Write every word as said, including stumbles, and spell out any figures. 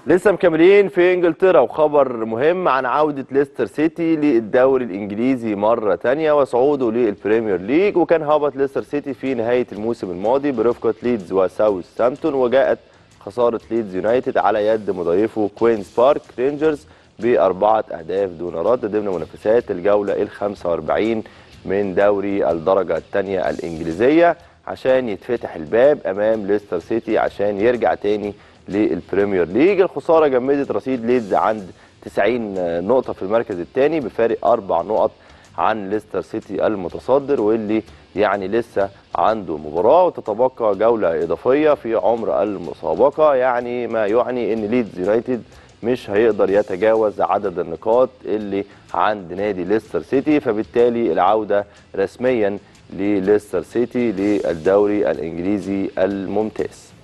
لسه مكملين في انجلترا، وخبر مهم عن عودة ليستر سيتي للدوري الانجليزي مرة تانية وصعوده للبريمير ليج. وكان هبط ليستر سيتي في نهاية الموسم الماضي برفقة ليدز وساوثهامبتون، وجاءت خسارة ليدز يونايتد على يد مضيفه كوينز بارك رينجرز بأربعة أهداف دون رد ضمن منافسات الجولة الخامسة والأربعين من دوري الدرجة الثانية الإنجليزية، عشان يتفتح الباب أمام ليستر سيتي عشان يرجع تاني للبريمير ليج. الخساره جمدت رصيد ليدز عند تسعين نقطه في المركز الثاني بفارق اربع نقط عن ليستر سيتي المتصدر، واللي يعني لسه عنده مباراه وتتبقى جوله اضافيه في عمر المسابقه، يعني ما يعني ان ليدز يونايتد مش هيقدر يتجاوز عدد النقاط اللي عند نادي ليستر سيتي، فبالتالي العوده رسميا لليستر سيتي للدوري الانجليزي الممتاز.